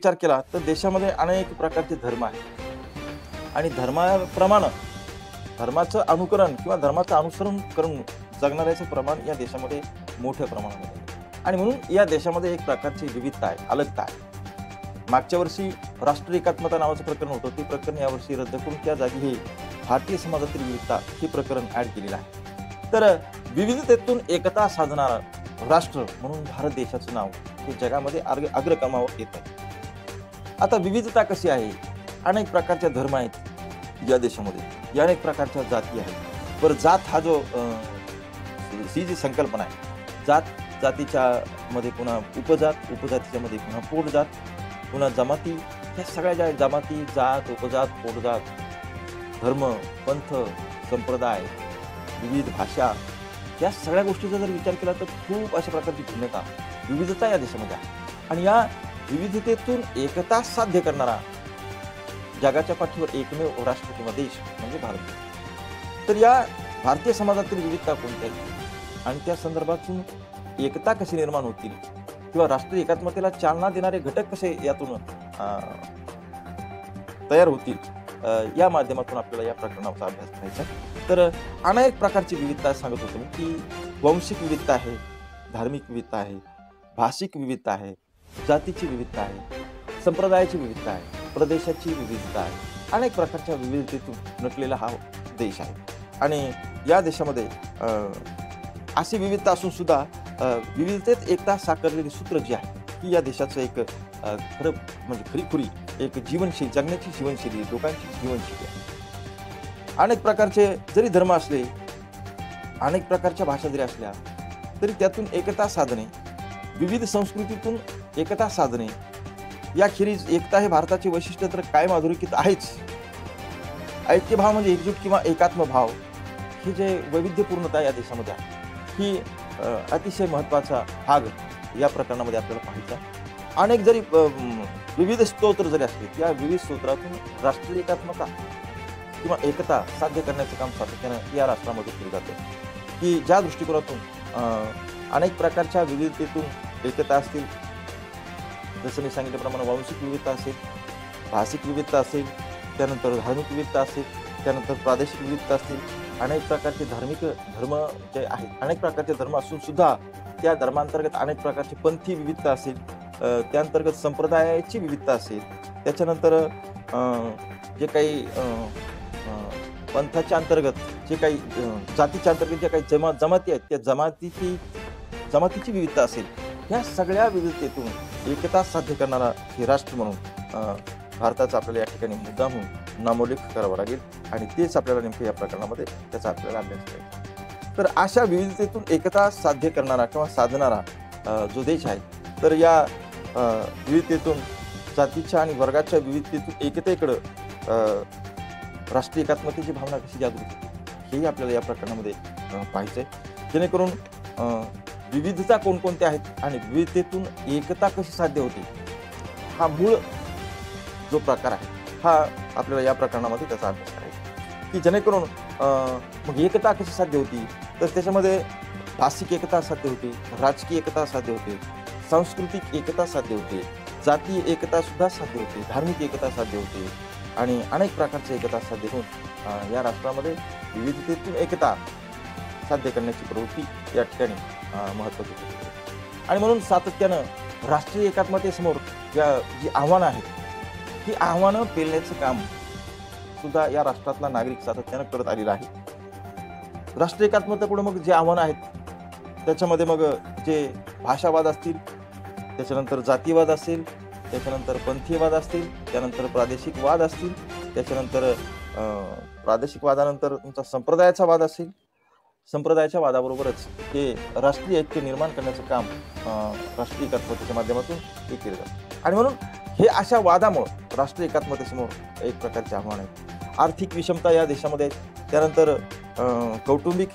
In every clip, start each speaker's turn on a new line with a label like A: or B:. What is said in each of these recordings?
A: विचार केला तर देशामध्ये अनेक प्रकारचे धर्म आहेत आणि धर्माप्रमाणे धर्माचं अनुकरण किंवा धर्माचं अनुसरण करून जगणाऱ्याचं प्रमाण या देशामध्ये मोठ्या प्रमाणामध्ये आहे. आणि म्हणून या देशामध्ये एक प्रकारची विविधता आहे, अलगता आहे. मागच्या वर्षी राष्ट्रीय एकात्मता नावाचं प्रकरण होतं, ते प्रकरण यावर्षी रद्द करून त्या जागी हे भारतीय समाजातील विविधता हे प्रकरण ऍड केलेलं आहे. तर विविधतेतून एकता साधणारा राष्ट्र म्हणून भारत देशाचं नाव हे जगामध्ये अग्रक्रमावर येत आहे. आता विविधता कशी आहे? अनेक प्रकारचे धर्म आहेत या देशामध्ये, या अनेक प्रकारच्या जाती आहेत. पर जात हा जो ही जी संकल्पना आहे, जातीच्या मध्ये पुन्हा उपजात, उपजातीच्या मध्ये पुन्हा पोटजात, पुन्हा जमाती, ह्या सगळ्या ज्या जमाती, जात, उपजात, पोटजात, धर्म, पंथ, संप्रदाय, विविध भाषा, या सगळ्या गोष्टीचा जर विचार केला तर खूप अशा प्रकारची भिन्नता, विविधता या देशामध्ये आहे. आणि या विविधतेतून एकता साध्य करणारा जगाच्या पाठीवर एकमेव राष्ट्र किंवा देश म्हणजे भारत. तर या भारतीय समाजातील विविधता कोणत्या आहेत आणि त्या संदर्भातून एकता कशी निर्माण होतील किंवा राष्ट्रीय एकात्मतेला चालना देणारे घटक कसे यातून तयार होतील, या माध्यमातून आपल्याला या प्रकरणाचा अभ्यास करायचा. तर अनेक प्रकारची विविधता सांगत होतो मी की वंशिक विविधता आहे, धार्मिक विविधता आहे, भाषिक विविधता आहे, जातीची विविधता आहे, संप्रदायाची विविधता आहे, प्रदेशाची विविधता आहे. अनेक प्रकारच्या विविधतेतून नटलेला हा देश आहे. आणि या देशामध्ये अशी विविधता असून सुद्धा विविधतेत एकता साकारलेली सूत्र जी आहे की या देशाचं एक खरं म्हणजे खरीखुरी एक जीवनशैली, जगण्याची जीवनशैली, लोकांची जीवनशैली आहे. अनेक प्रकारचे जरी धर्म असले, अनेक प्रकारच्या भाषा जरी असल्या तरी त्यातून एकता साधणे, विविध संस्कृतीतून एकता साधणे, याखेरीज एकता हे भारताचे वैशिष्ट्य तर कायम अधोरेखित आहेच. ऐक्यभाव म्हणजे एकजूट किंवा एकात्म भाव हे जे वैविध्यपूर्णता या देशामध्ये आहे ही अतिशय महत्त्वाचा भाग या प्रकरणामध्ये आपल्याला पाहायचा. अनेक जरी विविध स्तोत्र जरी असतील, या विविध स्तोत्रातून राष्ट्रीय एकात्मता किंवा एकता साध्य करण्याचं काम सातत्यानं या राष्ट्रामध्ये केलं जातं. की ज्या दृष्टिकोनातून अनेक प्रकारच्या विविधतेतून एकता असतील, जसं मी सांगितल्याप्रमाणे वंशिक विविधता असेल, भाषिक विविधता असेल, त्यानंतर धार्मिक विविधता असेल, त्यानंतर प्रादेशिक विविधता असतील, अनेक प्रकारचे धार्मिक धर्म जे आहेत, अनेक प्रकारचे धर्म असून सुद्धा त्या धर्मांतर्गत अनेक प्रकारची पंथी विविधता असेल, त्याअंतर्गत संप्रदायाची विविधता असेल, त्याच्यानंतर जे काही पंथाच्या अंतर्गत जे काही जातीच्या अंतर्गत जे काही जमाती आहेत त्या जमातीची विविधता असेल, ह्या सगळ्या विविधतेतून एकता साध्य करणारा हे राष्ट्र म्हणून भारताचा आपल्याला या ठिकाणी मुद्दा म्हणून नामोल्लेख करावा लागेल. आणि तेच आपल्याला नेमकं या प्रकरणामध्ये त्याचा आपल्याला अभ्यास करायचा. तर अशा विविधतेतून एकता साध्य करणारा किंवा साधणारा जो देश आहे, तर या विविधतेतून जातीच्या आणि वर्गाच्या विविधतेतून एकतेकडं राष्ट्रीय एकात्मतेची भावना कशी जागृत होते हेही आपल्याला या प्रकरणामध्ये पाहायचं आहे. जेणेकरून विविधता कोणकोणत्या आहेत आणि विविधतेतून एकता कशी साध्य होते हा मूळ जो प्रकार आहे हा आपल्याला या प्रकरणामध्ये त्याचा अभ्यास करायचा. की जेणेकरून मग एकता कशी साध्य होती, तर त्याच्यामध्ये भाषिक एकता साध्य होते, राजकीय एकता साध्य होते, सांस्कृतिक एकता साध्य होते, जातीय एकता सुद्धा साध्य होते, धार्मिक एकता साध्य होते आणि अनेक प्रकारची एकता साध्य होऊन या राष्ट्रामध्ये विविधतेतून एकता साध्य करण्याची प्रवृत्ती या ठिकाणी महत्त्वाची होती. आणि म्हणून सातत्यानं राष्ट्रीय एकात्मतेसमोर या जी आव्हानं आहेत ही आव्हानं पेलण्याचं काम सुद्धा या राष्ट्रातला नागरिक सातत्यानं करत आलेला आहे. राष्ट्रीय एकात्मतेपुढे मग जे आव्हानं आहेत त्याच्यामध्ये मग जे भाषावाद असतील, त्याच्यानंतर जातीवाद असेल, त्याच्यानंतर पंथीयवाद असतील, त्यानंतर प्रादेशिक वाद असतील, त्याच्यानंतर प्रादेशिक वादानंतर तुमचा संप्रदायाचा वाद असेल, संप्रदायाच्या वादाबरोबरच हे राष्ट्रीय ऐक्य निर्माण करण्याचं काम राष्ट्रीय एकात्मतेच्या माध्यमातून हे केलं जातं. आणि म्हणून हे अशा वादामुळे राष्ट्रीय एकात्मतेसमोर एक प्रकारचे आव्हान आहे. आर्थिक विषमता या देशामध्ये आहे, त्यानंतर कौटुंबिक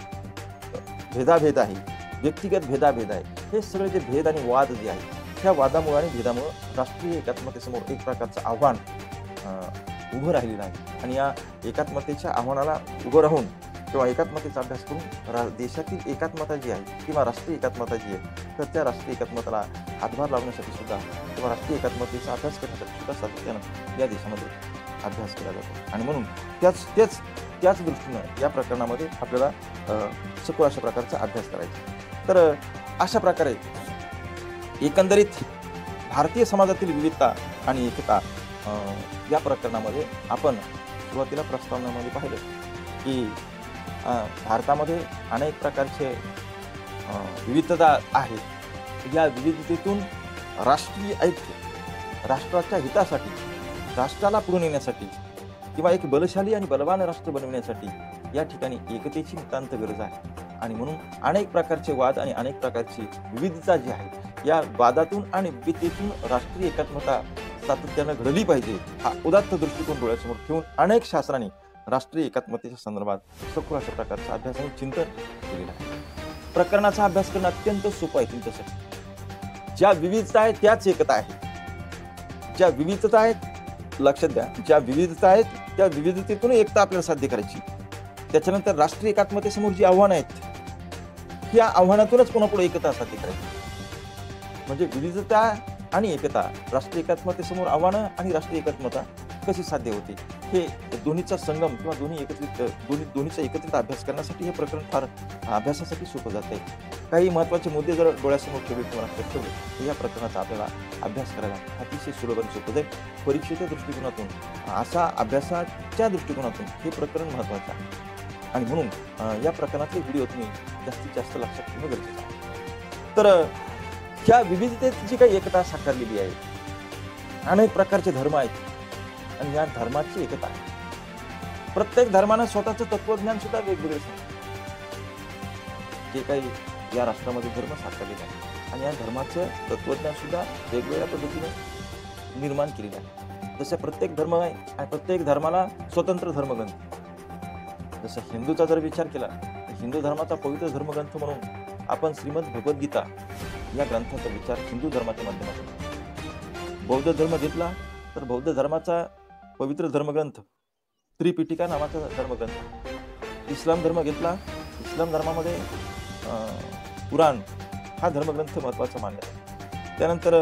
A: भेदाभेद आहे, व्यक्तिगत भेदाभेद आहे. हे सगळे जे भेद आणि वाद जे आहेत ह्या वादामुळे आणि भेदामुळे राष्ट्रीय एकात्मतेसमोर एक प्रकारचं आव्हान उभं राहिलेलं आहे. आणि या एकात्मतेच्या आव्हानाला उभं राहून किंवा एकात्मतेचा अभ्यास करून देशातील एकात्मता जी आहे किंवा राष्ट्रीय एकात्मता जी आहे तर त्या राष्ट्रीय एकात्मतेला हातभार लावण्यासाठी सुद्धा किंवा राष्ट्रीय एकात्मतेचा अभ्यास करण्यासाठी सुद्धा सातत्यानं या देशामध्ये अभ्यास केला जातो. आणि म्हणून त्याच दृष्टीनं या प्रकरणामध्ये आपल्याला सखोल अशा प्रकारचा अभ्यास करायचा. तर अशा प्रकारे एकंदरीत भारतीय समाजातील विविधता आणि एकता या प्रकरणामध्ये आपण सुरुवातीला प्रस्तावनेमध्ये पाहिलं की भारतामध्ये अनेक प्रकारचे विविधता आहे. या विविधतेतून राष्ट्रीय ऐक्य, राष्ट्राच्या हितासाठी, राष्ट्राला पुढे नेण्यासाठी किंवा एक बलशाली आणि बलवान राष्ट्र बनविण्यासाठी या ठिकाणी एकतेची नितांत गरज आहे. आणि म्हणून अनेक प्रकारचे वाद आणि अनेक प्रकारची विविधता जी आहे या वादातून आणि विविधतेतून राष्ट्रीय एकात्मता सातत्यानं घडली पाहिजे हा उदात्त दृष्टिकोन डोळ्यासमोर ठेवून अनेक शास्त्रांनी राष्ट्रीय एकात्मतेच्या संदर्भात सखोल अशा प्रकारचा अभ्यास आणि चिंतन केलेला आहे. प्रकरणाचा अभ्यास करणं अत्यंत सोपं आहे तुमच्यासाठी. ज्या विविधता आहेत त्याच एकता आहे. ज्या विविधता आहेत लक्षात द्या, ज्या विविधता आहेत त्या विविधतेतून एकता आपल्याला साध्य करायची. त्याच्यानंतर राष्ट्रीय एकात्मतेसमोर जी आव्हानं आहेत या आव्हानातूनच पुन्हा पुढे एकता साध्य करायची. म्हणजे विविधता आणि एकता, राष्ट्रीय एकात्मतेसमोर आव्हानं आणि राष्ट्रीय एकात्मता कशी साध्य होते हे दोन्हीचा संगम किंवा दोन्हीचा एकत्रित अभ्यास करण्यासाठी हे प्रकरण फार अभ्यासासाठी सोपं जात आहे. काही महत्त्वाचे मुद्दे जर डोळ्यासमोर ठेवले किंवा लक्षात ठेवले तर या प्रकरणाचा आपल्याला अभ्यास करायला अतिशय सुलभ आणि सोपं जाईल. परीक्षेच्या दृष्टिकोनातून असा अभ्यासाच्या दृष्टिकोनातून हे प्रकरण महत्त्वाचं आहे. आणि म्हणून या प्रकरणातले व्हिडिओ तुम्ही जास्तीत जास्त लक्षात ठेवणं गरजेचं आहे. तर ह्या विविधतेत जी काही एकता साकारलेली आहे, अनेक प्रकारचे धर्म आहेत आणि या धर्माची एकता आहे. प्रत्येक धर्मानं स्वतःचं तत्वज्ञान सुद्धा वेगवेगळे सांगते. जे काही या राष्ट्रामध्ये धर्म साकारलेले आहे आणि या धर्माचं तत्वज्ञान सुद्धा वेगवेगळ्या पद्धतीने निर्माण केलेलं आहे. जसं प्रत्येक धर्म आहे आणि प्रत्येक धर्माला स्वतंत्र धर्मग्रंथ. जसं हिंदूचा जर विचार केला तर हिंदू धर्माचा पवित्र धर्मग्रंथ म्हणून आपण श्रीमद भगवद्गीता या ग्रंथाचा विचार हिंदू धर्माच्या माध्यमातून. बौद्ध धर्म घेतला तर बौद्ध धर्माचा पवित्र धर्मग्रंथ त्रिपिटिका नावाचा धर्मग्रंथ. इस्लाम धर्म घेतला, इस्लाम धर्मामध्ये कुराण हा धर्मग्रंथ महत्त्वाचा मानला. त्यानंतर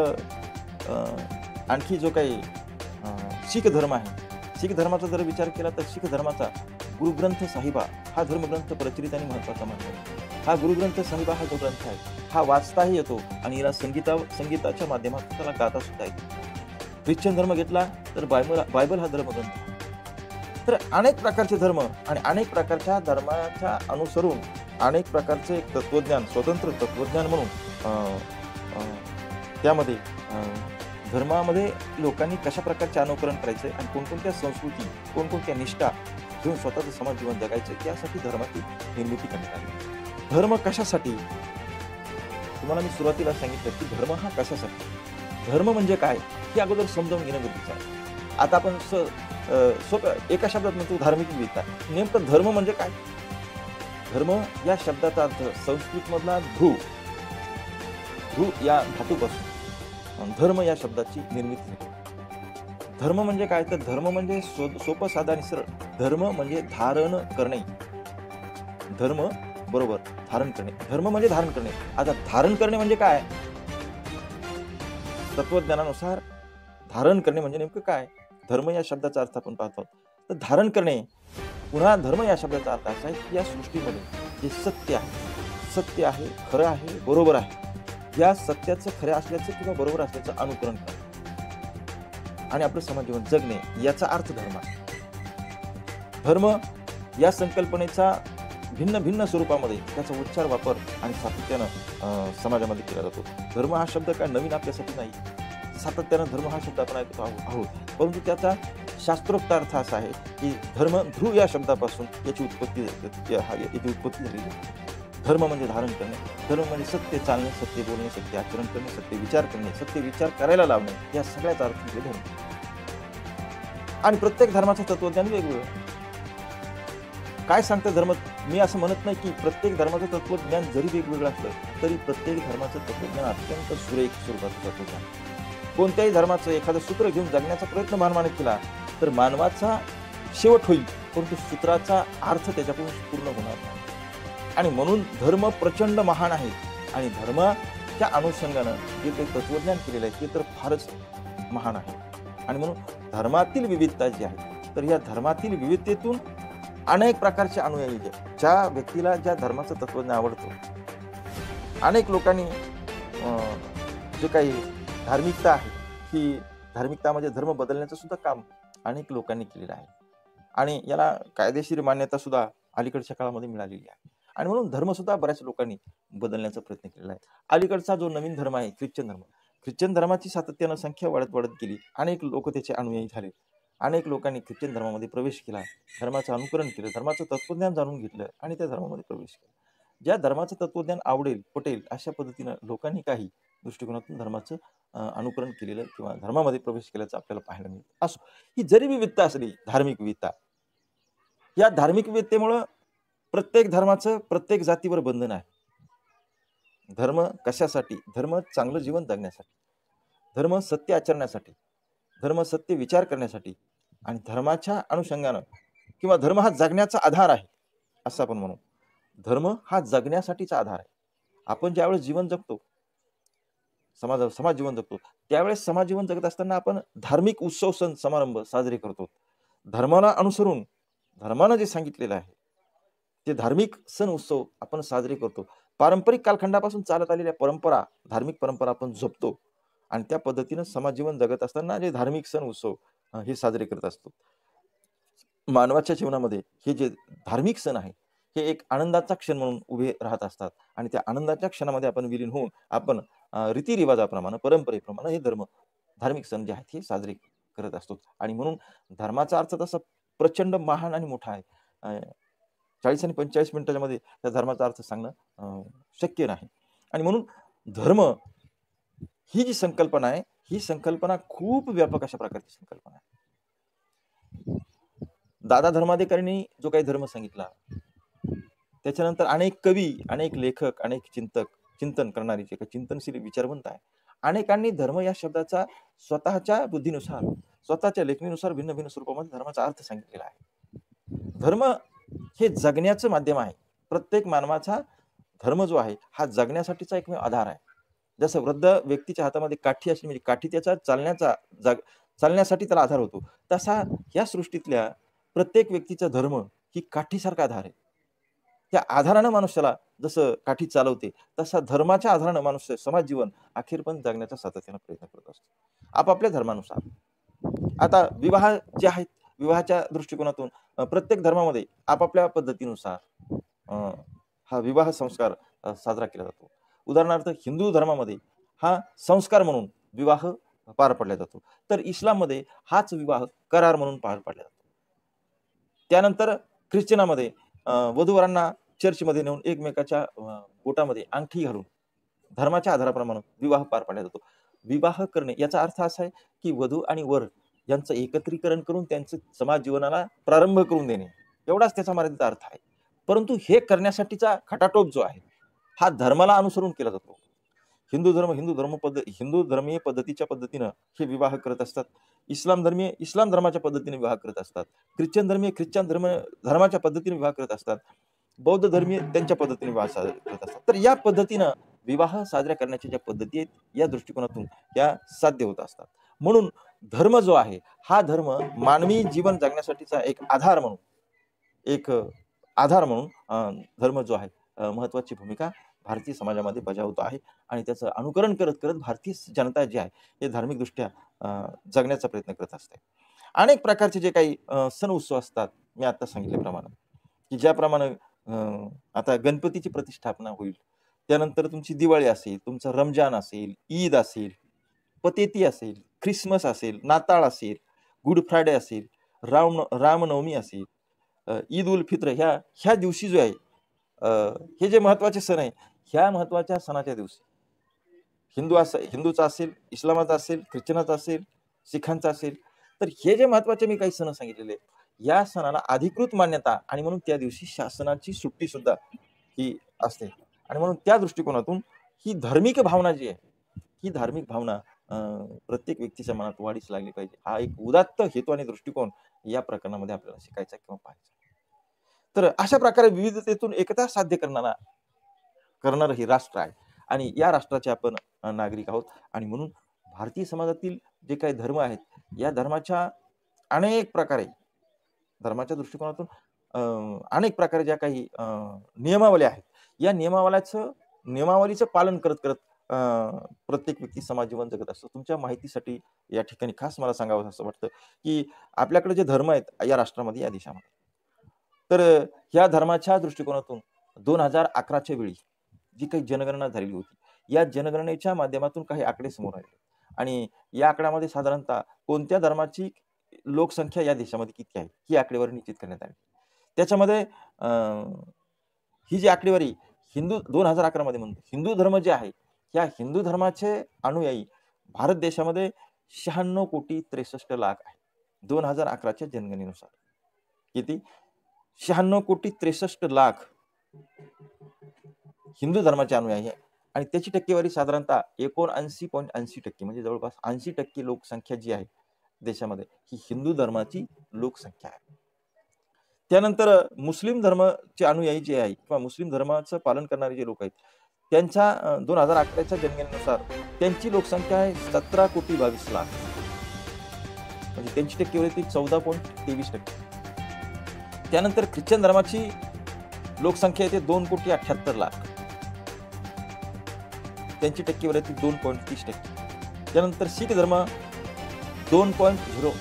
A: आणखी जो काही शीख धर्म आहे, शीख धर्माचा जर विचार केला तर शीख धर्माचा गुरुग्रंथ साहिबा हा धर्मग्रंथ प्रचलित आणि महत्त्वाचा मानला. हा गुरुग्रंथ साहिबा हा जो ग्रंथ आहे हा वाचताही येतो आणि याला संगीताच्या माध्यमातून त्याला गाता सुद्धा येतो. ख्रिश्चन धर्म घेतला तर बायबल हा धर्मग्रंथ. तर अनेक प्रकारचे धर्म आणि अनेक प्रकारच्या धर्माच्या अनुसरून अनेक प्रकारचे एक तत्वज्ञान, स्वतंत्र तत्वज्ञान म्हणून त्यामध्ये धर्मामध्ये लोकांनी कशा प्रकारचे अनुकरण करायचे आणि कोणकोणत्या संस्कृती, कोणकोणत्या निष्ठा घेऊन स्वतःचं समाज जीवन जगायचं त्यासाठी धर्माची निर्मिती करण्यात आली. धर्म कशासाठी? तुम्हाला मी सुरुवातीला सांगितलं की धर्म हा कशासाठी. धर्म म्हणजे काय हे अगोदर समजावून घेणं गरजेचं आहे. आता आपण सोप्या एका शब्दात म्हणतो धार्मिक विविधता. नेमकं धर्म म्हणजे काय? धर्म या शब्दाचा अर्थ संस्कृत मधला ध्रुव या धातूपासून धर्म या शब्दाची निर्मिती झाली. धर्म म्हणजे काय? तर धर्म म्हणजे सोपं साधा आणि सरळ. धर्म म्हणजे धारण करणे. धर्म बरोबर धारण करणे. धर्म म्हणजे धारण करणे. आता धारण करणे म्हणजे काय? तत्वज्ञानानुसार धारण करणे म्हणजे नेमकं काय? धर्म या शब्दाचा अर्थ आपण पाहतो. तर धारण करणे, पुन्हा धर्म या शब्दाचा अर्थ असा आहे की या सृष्टीमध्ये जे सत्य आहे, खरं आहे, बरोबर आहे, या सत्याचं खऱ्या असल्याचं किंवा बरोबर असल्याचं अनुकरण करणे आणि आपलं समाज जीवन जगणे याचा अर्थ धर्म आहे. धर्म या संकल्पनेचा भिन्न भिन्न स्वरूपामध्ये त्याचा उच्चार, वापर आणि सातत्यानं समाजामध्ये केला जातो. धर्म हा शब्द काय नवीन आपल्यासाठी नाही. सातत्यानं धर्म हा शब्द आपण ऐकतो आहोत, परंतु त्याचा शास्त्रोक्त अर्थ असा आहे की धर्म, ध्रुव या शब्दापासून याची उत्पत्ती झालेली आहे. धर्म म्हणजे धारण करणे, धर्म म्हणजे सत्य चालणे, सत्य बोलणे, सत्य आचरण करणे, सत्य विचार करणे, सत्य विचार करायला लावणे, या सगळ्याचा अर्थ म्हणजे धर्म. आणि प्रत्येक धर्माचं तत्वज्ञान वेगवेगळं. काय सांगतं धर्म? मी असं म्हणत नाही की प्रत्येक धर्माचं तत्वज्ञान जरी वेगवेगळं असलं तरी प्रत्येक धर्माचं तत्वज्ञान अत्यंत सुरेख स्वरूपाचं तत्वज्ञान. कोणत्याही धर्माचं एखादं सूत्र घेऊन जगण्याचा प्रयत्न मानवाने केला तर मानवाचा शेवट होईल परंतु सूत्राचा अर्थ त्याच्याकडून पूर्ण होणार नाही. आणि म्हणून धर्म प्रचंड महान आहे आणि धर्माच्या अनुषंगानं जे काही तत्वज्ञान केलेलं आहे ते तर फारच महान आहे. आणि म्हणून धर्मातील विविधता जी आहे तर या धर्मातील विविधतेतून अनेक प्रकारचे अनुयायी ज्या व्यक्तीला ज्या धर्माचं तत्वज्ञान आवडतं, अनेक लोकांनी जे काही धार्मिकता आहे ही धार्मिकता म्हणजे धर्म बदलण्याचं सुद्धा काम अनेक लोकांनी केलेलं आहे आणि याला कायदेशीर मान्यता सुद्धा अलीकडच्या काळामध्ये मिळालेली आहे. आणि म्हणून धर्म सुद्धा बऱ्याच लोकांनी बदलण्याचा प्रयत्न केलेला आहे. अलीकडचा जो नवीन धर्म आहे ख्रिश्चन धर्माची सातत्यानं संख्या वाढत गेली. अनेक लोक त्याचे अनुयायी झाले. अनेक लोकांनी ख्रिश्चन धर्मामध्ये प्रवेश केला, धर्माचं अनुकरण केलं, धर्माचं तत्वज्ञान जाणून घेतलं आणि त्या धर्मामध्ये प्रवेश केला. ज्या धर्माचं तत्वज्ञान आवडेल पटेल अशा पद्धतीनं लोकांनी काही दृष्टिकोनातून धर्माचं अनुकरण केलेलं किंवा धर्मामध्ये प्रवेश केल्याचं आपल्याला पाहायला मिळतं. असो, ही जरी विविधता असली धार्मिक विविधता, या धार्मिक विविधतेमुळं प्रत्येक धर्माचं प्रत्येक जातीवर बंधन आहे. धर्म कशासाठी? धर्म चांगलं जीवन जगण्यासाठी, धर्म सत्य आचरण्यासाठी, धर्म सत्य विचार करण्यासाठी आणि धर्माच्या अनुषंगानं किंवा धर्म हा जगण्याचा आधार आहे असं आपण म्हणू. धर्म हा जगण्यासाठीचा आधार आहे. आपण ज्यावेळेस जीवन जगतो, समाज जीवन जगतो, त्यावेळेस समाज जीवन जगत असताना आपण धार्मिक उत्सव सण समारंभ साजरे करतो. धर्माला अनुसरून धर्मानं जे सांगितलेलं आहे ते धार्मिक सण उत्सव आपण साजरे करतो. पारंपरिक कालखंडापासून चालत आलेल्या परंपरा, धार्मिक परंपरा आपण जपतो आणि त्या पद्धतीनं समाज जीवन जगत असताना जे धार्मिक सण उत्सव हे साजरे करत असतो. मानवाच्या जीवनामध्ये हे जे धार्मिक सण आहे हे एक आनंदाचा क्षण म्हणून उभे राहत असतात आणि त्या आनंदाच्या क्षणामध्ये आपण विलीन होऊन आपण रीतिरिवाजाप्रमाणे, परंपरेप्रमाणे हे धार्मिक सण जे आहेत हे साजरे करत असतो. आणि म्हणून धर्माचा अर्थ तसा प्रचंड महान आणि मोठा आहे. 40 आणि 45 मिनिटाच्या मध्ये त्या धर्माचा अर्थ सांगणं शक्य नाही. आणि म्हणून धर्म ही जी संकल्पना आहे ही संकल्पना खूप व्यापक अशा प्रकारची संकल्पना आहे. दादा धर्माधिकाऱ्यांनी जो काही धर्म सांगितला, त्याच्यानंतर अनेक कवी, अनेक लेखक, अनेक चिंतन करणारी जे काही चिंतनशील विचारवंत आहे, अनेकांनी धर्म या शब्दाचा स्वतःच्या बुद्धीनुसार, स्वतःच्या लेखणीनुसार भिन्न भिन्न स्वरूपामध्ये धर्माचा अर्थ सांगितलेला आहे. धर्म हे जगण्याचं माध्यम आहे. प्रत्येक मानवाचा धर्म जो आहे हा जगण्यासाठीचा एकमेव आधार आहे. जसं वृद्ध व्यक्तीच्या हातामध्ये काठी असली म्हणजे काठी त्याचा चालण्यासाठी त्याला आधार होतो, तसा या सृष्टीतल्या प्रत्येक व्यक्तीचा धर्म ही काठीसारखा आधार आहे. त्या आधारानं मनुष्याला जसं काठी चालवते तसा धर्माच्या आधारानं मनुष्य समाज जीवन अखेरपर्यंत जगण्याचा सातत्यानं प्रयत्न करत असतो आपापल्या धर्मानुसार. आता विवाह जे आहेत, विवाहाच्या दृष्टिकोनातून प्रत्येक धर्मामध्ये आपापल्या पद्धतीनुसार हा विवाह संस्कार साजरा केला जातो. उदाहरणार्थ हिंदू धर्मामध्ये हा संस्कार म्हणून विवाह पार पडला जातो, तर इस्लाममध्ये हाच विवाह करार म्हणून पार पडला जातो. त्यानंतर ख्रिश्चनामध्ये वधूवरांना चर्चमध्ये नेऊन एकमेकाच्या बोटामध्ये अंगठी घालून धर्माच्या आधाराप्रमाणे विवाह पार पाडला जातो. विवाह करणे याचा अर्थ असा आहे की वधू आणि वर यांचं एकत्रीकरण करून त्यांचं समाज जीवनाला प्रारंभ करून देणे, एवढाच त्याचा मर्यादित अर्थ आहे. परंतु हे करण्यासाठीचा खटाटोप जो आहे हा धर्माला अनुसरून केला जातो. हिंदू धर्मीय पद्धतीच्या पद्धतीनं हे विवाह करत असतात. इस्लाम धर्माच्या पद्धतीने विवाह करत असतात. ख्रिश्चन धर्माच्या पद्धतीने विवाह करत असतात. बौद्ध धर्मीय त्यांच्या पद्धतीने विवाह साजरा करत असतात. तर या पद्धतीनं विवाह साजरा करण्याच्या ज्या पद्धती आहेत या दृष्टिकोनातून या साध्य होत असतात. म्हणून धर्म जो आहे हा धर्म मानवी जीवन जगण्यासाठीचा एक आधार म्हणून धर्म जो आहे महत्वाची भूमिका भारतीय समाजामध्ये बजावतो आहे आणि त्याचं अनुकरण करत करत भारतीय जनता जी आहे हे धार्मिकदृष्ट्या जगण्याचा प्रयत्न करत असते. अनेक प्रकारचे जे काही सण उत्सव असतात, मी आता सांगितल्याप्रमाणे की ज्याप्रमाणे आता गणपतीची प्रतिष्ठापना होईल, त्यानंतर तुमची दिवाळी असेल, तुमचं रमजान असेल, ईद असेल, पतेती असेल, ख्रिसमस असेल, नाताळ असेल, गुड फ्रायडे असेल, रामनवमी असेल, ईद उल फित्र ह्या दिवशी जो आहे हे जे महत्वाचे सण आहे, ह्या महत्वाच्या सणाच्या दिवशी हिंदूचा असेल, इस्लामाचा असेल, ख्रिश्चनाचा असेल, सिखांचा असेल, तर हे जे महत्वाचे मी काही सण सांगितलेले या सणाला अधिकृत मान्यता आणि म्हणून त्या दिवशी शासनाची सुट्टी सुद्धा ही असते. आणि म्हणून त्या दृष्टिकोनातून ही धार्मिक भावना जी आहे ही धार्मिक भावना प्रत्येक व्यक्तीच्या मनात वाढीस लागली पाहिजे. हा एक उदात्त हेतू आणि दृष्टिकोन या प्रकरणामध्ये आपल्याला शिकायचा किंवा पाहायचा. तर अशा प्रकारे विविधतेतून एकता साध्य करणारं हे राष्ट्र आहे आणि या राष्ट्राचे आपण नागरिक आहोत. आणि म्हणून भारतीय समाजातील जे काही धर्म आहेत, या धर्माच्या अनेक प्रकारे धर्माच्या दृष्टिकोनातून अनेक प्रकारे ज्या काही नियमावली आहेत, या नियमावलीचं पालन करत करत प्रत्येक व्यक्ती समाज जीवन जगत असतो. तुमच्या माहितीसाठी या ठिकाणी खास मला सांगावं असं वाटतं, की आपल्याकडे जे धर्म आहेत या राष्ट्रामध्ये, या देशामध्ये, तर ह्या धर्माच्या दृष्टिकोनातून 2011च्या वेळी जी काही जनगणना झालेली होती, या जनगणनेच्या माध्यमातून काही आकडे समोर आले आणि या आकड्यामध्ये साधारणतः कोणत्या धर्माची लोकसंख्या या देशामध्ये किती आहे ही आकडेवारी निश्चित करण्यात आली. त्याच्यामध्ये ही जी आकडेवारी हिंदू 2011 मध्ये म्हणतो, हिंदू धर्म जे आहे, या हिंदू धर्माचे अनुयायी भारत देशामध्ये 96,63,00,000 आहे. 2011च्या जनगणनेनुसार किती? 96,63,00,000 हिंदू धर्माचे अनुयायी आहे आणि त्याची टक्केवारी साधारणतः 79.80% म्हणजे जवळपास 80% लोकसंख्या जी आहे देशामध्ये, ही हिंदू धर्माची लोकसंख्या आहे. त्यानंतर मुस्लिम धर्माचे अनुयायी जे आहे किंवा मुस्लिम धर्माचं पालन करणारे जे लोक आहेत, त्यांच्या 2011च्या जनगणनेनुसार त्यांची लोकसंख्या आहे 17,22,00,000 म्हणजे त्यांची टक्केवारी ती 14.23%. त्यानंतर ख्रिश्चन धर्माची लोकसंख्या येते 2,78,00,000 त्यांची टक्केवारी ती 2.30%. त्यानंतर शीख धर्म 2,08,00,000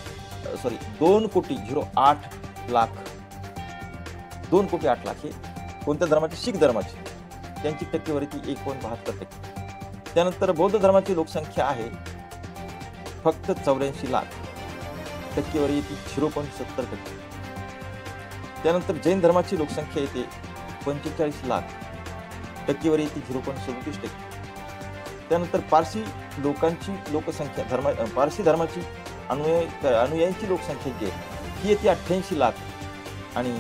A: 2,08,00,000 हे कोणत्या धर्माचे? शीख धर्माची. त्यांची टक्केवारी ती 1.72%. त्यानंतर बौद्ध धर्माची लोकसंख्या आहे फक्त 84,00,000 टक्केवारी येते 0.70%. त्यानंतर जैन धर्माची लोकसंख्या येते 45,00,000 टक्केवारी येते 0.37%. त्यानंतर पारसी लोकांची लोकसंख्या पारसी धर्माची अनुयायांची लोकसंख्या जी आहे ही येते 88,00,000 आणि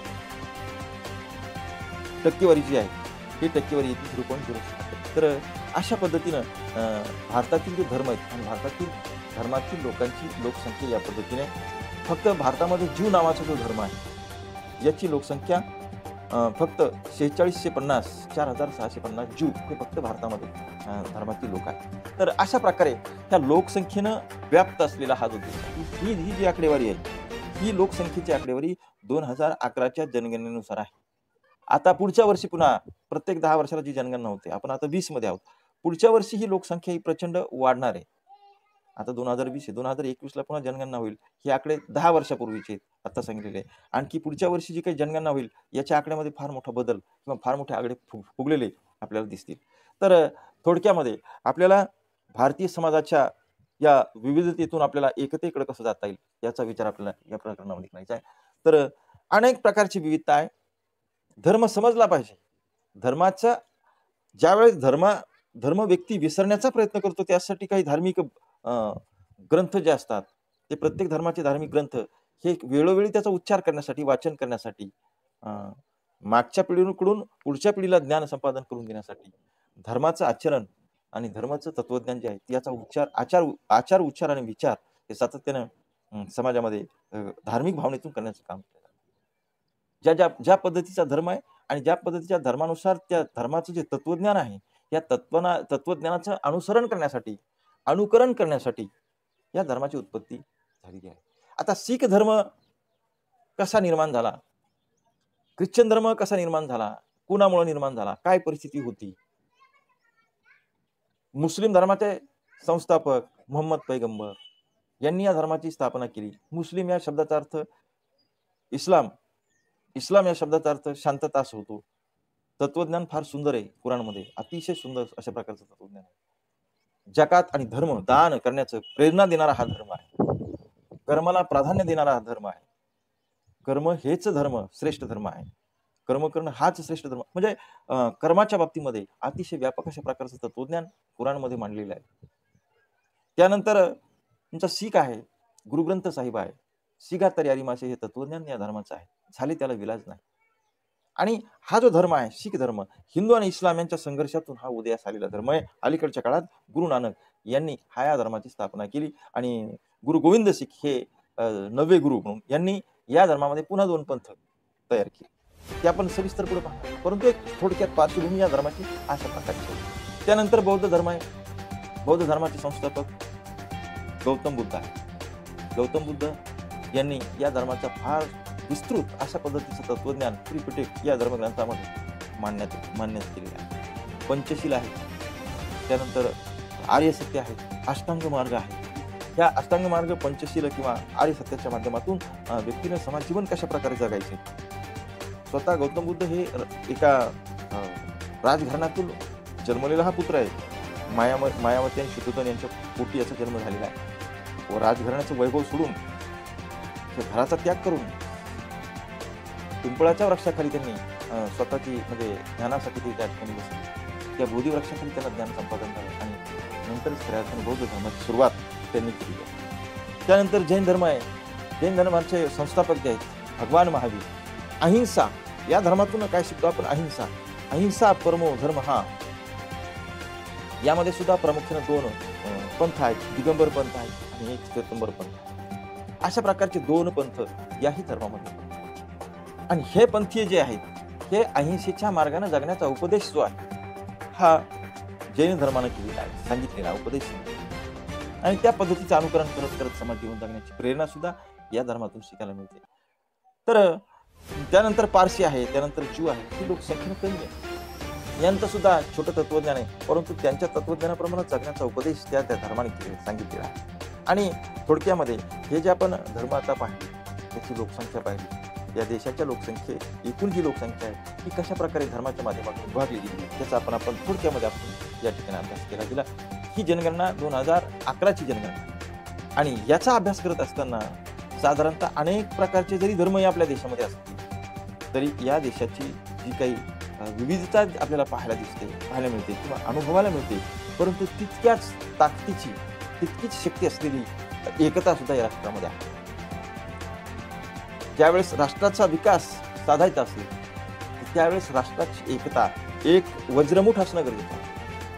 A: टक्केवारी जी आहे ही टक्केवारी येते 0.06%. तर अशा पद्धतीनं भारतातील जे धर्म आहेत आणि भारतातील धर्मातील लोकांची लोकसंख्या या पद्धतीने, फक्त भारतामध्ये ज्यू नावाचा जो धर्म आहे याची लोकसंख्या फक्त 4650 4,650 ज्यू हे फक्त भारतामध्ये धर्मातील लोक आहेत. तर अशा प्रकारे त्या लोकसंख्येनं व्याप्त असलेला हा जो देश आहे, ही जी आकडेवारी आहे ही लोकसंख्येची आकडेवारी 2011च्या जनगणनेनुसार आहे. आता पुढच्या वर्षी पुन्हा प्रत्येक 10 वर्षाला जी जनगणना होते, आपण आता 20 मध्ये आहोत, पुढच्या वर्षी ही लोकसंख्या ही प्रचंड वाढणार आहे. आता 2020 आहे, 2021ला पुन्हा जनगणना होईल. हे आकडे 10 वर्षापूर्वीचे आता सांगितलेले आहे. आणखी पुढच्या वर्षी जी काही जनगणना होईल याच्या आकड्यामध्ये फार मोठा बदल किंवा फार मोठे आकडे फुगलेले आपल्याला दिसतील. तर थोडक्यामध्ये आपल्याला भारतीय समाजाच्या या विविधतेतून आपल्याला एकतेकडे कसं जाता येईल याचा विचार आपल्याला या प्रकरणामध्ये करायचा आहे. तर अनेक प्रकारची विविधता आहे. धर्म समजला पाहिजे. धर्माचा ज्यावेळेस धर्म व्यक्ती विसरण्याचा प्रयत्न करतो, त्यासाठी काही धार्मिक ग्रंथ जे असतात, ते प्रत्येक धर्माचे धार्मिक ग्रंथ हे वेळोवेळी त्याचा उच्चार करण्यासाठी, वाचन करण्यासाठी, मागच्या पिढीकडून पुढच्या पिढीला ज्ञान संपादन करून देण्यासाठी धर्माचं आचरण आणि धर्माचं तत्वज्ञान जे आहे याचा आचार उच्चार आणि विचार हे सातत्यानं समाजामध्ये धार्मिक भावनेतून करण्याचं काम केलं जातं. ज्या पद्धतीचा धर्म आहे आणि ज्या पद्धतीच्या धर्मानुसार त्या धर्माचं जे तत्वज्ञान आहे, या तत्वज्ञानाचं अनुकरण करण्यासाठी या धर्माची उत्पत्ती झालेली आहे. आता शीख धर्म कसा निर्माण झाला, ख्रिश्चन धर्म कसा निर्माण झाला, कुणामुळे निर्माण झाला, काय परिस्थिती होती? मुस्लिम धर्माचे संस्थापक मोहम्मद पैगंबर यांनी या धर्माची स्थापना केली. मुस्लिम या शब्दाचा अर्थ इस्लाम या शब्दाचा अर्थ शांतता असं होतो. तत्वज्ञान फार सुंदर आहे. कुराणमध्ये अतिशय सुंदर अशा प्रकारचं तत्वज्ञान आहे. जकात आणि धर्म दान करण्याचं प्रेरणा देणारा हा धर्म आहे. कर्माला प्राधान्य देणारा हा धर्म आहे. कर्म हेच धर्म, श्रेष्ठ धर्म आहे. कर्म करणं हाच श्रेष्ठ धर्म. म्हणजे कर्माच्या बाबतीमध्ये अतिशय व्यापक अशा प्रकारचं तत्वज्ञान कुराणमध्ये मांडलेलं आहे. त्यानंतर तुमचा शीख आहे, गुरुग्रंथ साहिब आहे. शिगा तयारी मासे हे तत्वज्ञान या धर्माचं आहे. झाले त्याला विलाज नाही. आणि हा जो धर्म आहे शीख धर्म, हिंदू आणि इस्लाम यांच्या संघर्षातून हा उदयास आलेला धर्म आहे. अलीकडच्या काळात गुरु नानक यांनी या धर्माची स्थापना केली आणि गुरु गोविंद शीख हे नवे गुरु म्हणून यांनी या धर्मामध्ये पुन्हा 2 पंथ तयार केले. ते आपण सविस्तर पुढे पाहू, परंतु एक थोडक्यात पार्श्वभूमी या धर्माची अशा प्रकारची आहे. त्यानंतर बौद्ध धर्म आहे. बौद्ध धर्माचे संस्थापक गौतम बुद्ध आहे. गौतम बुद्ध यांनी या धर्माचा फार विस्तृत अशा पद्धतीचं तत्वज्ञान त्रिपिटक या धर्मग्रंथामध्ये मांडण्यात केलेलं आहे. पंचशील आहे, त्यानंतर आर्य सत्य आहे, अष्टांग मार्ग आहे. या अष्टांग मार्ग, पंचशील किंवा आर्य सत्याच्या माध्यमातून व्यक्तीने समाज जीवन कशा प्रकारे जगायचे. स्वतः गौतम बुद्ध हे एका राजघराण्यातून जन्मलेला हा पुत्र आहे. मायावती आणि शुद्धोधन यांच्या पोटी याचा जन्म झालेला आहे व राजघराण्याचं वैभव सोडून घराचा त्याग करून पिंपळाच्या वृक्षाखाली त्यांनी स्वतःची म्हणजे ज्ञानासाठी ते त्या ठिकाणी बसले. त्या बोधी वृक्षाखाली त्यांना ज्ञान संपादन झालं आणि नंतर खऱ्या अर्थाने बौद्ध धर्माची सुरुवात त्यांनी केली आहे. त्यानंतर जैन धर्म आहे. जैन धर्माचे संस्थापक जे आहेत भगवान महावीर. अहिंसा या धर्मातून काय शिकतो आपण? अहिंसा. अहिंसा परमो धर्म हा. यामध्ये सुद्धा प्रामुख्याने 2 पंथ आहेत, दिगंबर पंथ आहे आणि एक श्वेतंबर पंथ. अशा प्रकारचे 2 पंथ याही धर्मामध्ये. आणि हे पंथीय जे आहेत हे अहिंसेच्या मार्गाने जगण्याचा उपदेश जो आहे हा जैन धर्माने केलेला आहे, सांगितलेला उपदेश. आणि त्या पद्धतीचं अनुकरण करत करत समाज जीवन जगण्याची प्रेरणा सुद्धा या धर्मातून शिकायला मिळते. तर त्यानंतर पारसी आहे, त्यानंतर ज्यू आहे. ही लोकसंख्येने कमी आहे. यांचं सुद्धा छोटं तत्वज्ञान आहे, परंतु त्यांच्या तत्वज्ञानाप्रमाणे जगण्याचा उपदेश त्या धर्माने सांगितलेला आहे. आणि थोडक्यामध्ये हे जे आपण धर्म आता पाहिले, त्याची लोकसंख्या पाहिली, या देशाच्या एकूण जी लोकसंख्या आहे ही कशा प्रकारे धर्माच्या माध्यमातून विभागली गेली त्याचा आपण थोडक्यामध्ये आपण या ठिकाणी अभ्यास केला गेला. ही जनगणना 2011ची जनगणना आणि याचा अभ्यास करत असताना साधारणतः अनेक प्रकारचे जरी धर्म आपल्या देशामध्ये असतील तरी या देशाची जी काही विविधता आपल्याला पाहायला मिळते किंवा अनुभवायला मिळते, परंतु तितक्याच ताकदीची तितकीच शक्ती असलेली एकता सुद्धा या राष्ट्रामध्ये आहे. ज्यावेळेस राष्ट्राचा विकास साधायचा असेल त्यावेळेस राष्ट्राची एकता एक वज्रमुठ असणं गरजेचं आहे.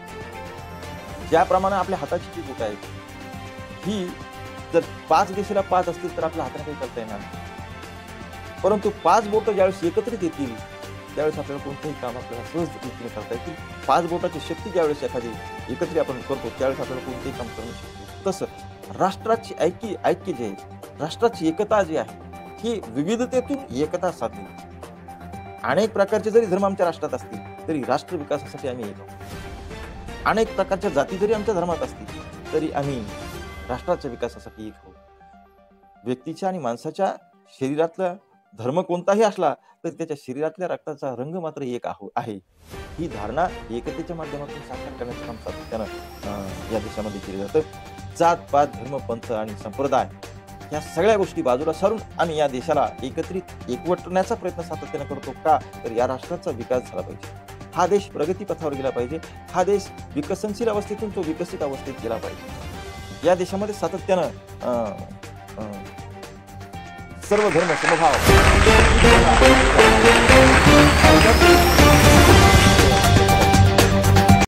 A: ज्याप्रमाणे आपल्या हाताची जी बोट आहे ही जर 5 दिशेला 5 असतील तर आपल्या हाताने काही करता येणार नाही, परंतु 5 बोट ज्यावेळेस एकत्रित येतील त्यावेळेस आपल्याला कोणतेही काम आपल्याला सहज रीतीने करता येतील. 5 बोटाची शक्ती ज्यावेळेस एखादी एकत्रित आपण करतो त्यावेळेस आपल्याला कोणतेही काम करू शकतो. तसं राष्ट्राची ऐक्य जे आहे, राष्ट्राची एकता जी आहे ही विविधतेतून एकता साधली. अनेक प्रकारचे जरी धर्म आमच्या राष्ट्रात असतील तरी राष्ट्र विकासासाठी आम्ही एक आहोत. अनेक प्रकारच्या जाती जरी आमच्या धर्मात असतील तरी आम्ही राष्ट्राच्या विकासासाठी एक आहोत. व्यक्तीच्या आणि माणसाच्या शरीरातला धर्म कोणताही असला तरी त्याच्या शरीरातल्या रक्ताचा रंग मात्र एक आहे. ही धारणा एकतेच्या माध्यमातून साकार करण्याचं काम सातत्यानं या देशामध्ये केलं जातं. जात पात धर्म पंथ आणि संप्रदाय या सगळ्या गोष्टी बाजूला सारून आम्ही या देशाला एकत्रित एकवटण्याचा प्रयत्न सातत्याने करतो. का तर या राष्ट्राचा विकास झाला पाहिजे, हा देश प्रगतीपथावर गेला पाहिजे, हा देश विकसनशील अवस्थेतून तो विकसित अवस्थेत गेला पाहिजे. या देशामध्ये सातत्यानं सर्व धर्म समभाव